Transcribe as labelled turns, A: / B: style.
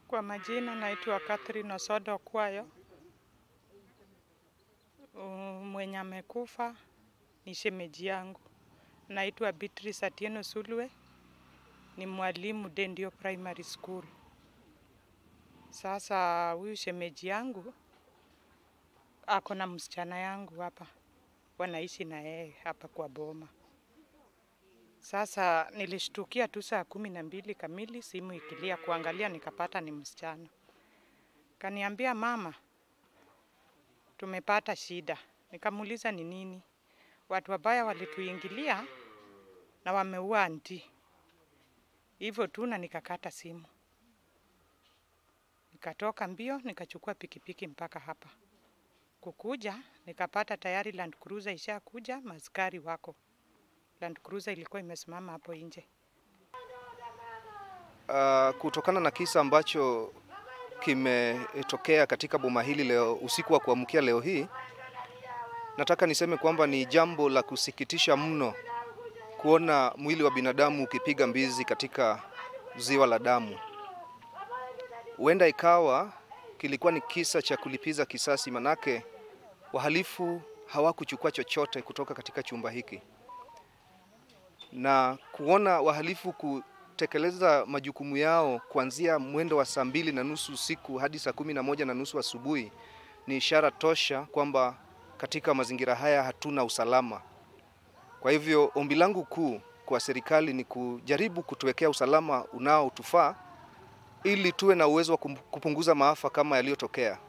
A: Kwa majina naitwa Catherine Osodo Kwayo. Mwenye amekufa ni shemeji yangu. Naitwa Beatrice Atieno Sulwe, ni mwalimu Dendio Primary School. Sasa huyu shemeji yangu ako na msichana yangu hapa. Wanaishi na yeye hapa kwa boma. Sasa nilishtukia tu saa 12 kamili, simu ikilia, kuangalia nikapata ni msichana. Kaniambia, mama, tumepata shida. Nikamuuliza ni nini? Watu wabaya walituingilia na wameua aunti. Hivyo tu, na nikakata simu. Nikatoka mbio, nikachukua pikipiki mpaka hapa. Kukuja, nikapata tayari Land Cruiser ishakuja, maaskari wako. Land Cruiser ilikuwa imesimama hapo nje.
B: Kutokana na kisa ambacho kimetokea katika boma hili leo usiku wa kuamkia leo hii, nataka niseme kwamba ni jambo la kusikitisha mno kuona mwili wa binadamu ukipiga mbizi katika ziwa la damu. Huenda ikawa kilikuwa ni kisa cha kulipiza kisasi, manake wahalifu hawakuchukua chochote kutoka katika chumba hiki. Na kuona wahalifu kutekeleza majukumu yao kuanzia mwendo wa saa 2:30 usiku hadi saa 11:30 asubuhi ni ishara tosha kwamba katika mazingira haya hatuna usalama. Kwa hivyo ombi langu kuu kwa serikali ni kujaribu kutuwekea usalama unaotufaa ili tuwe na uwezo wa kupunguza maafa kama yaliyotokea.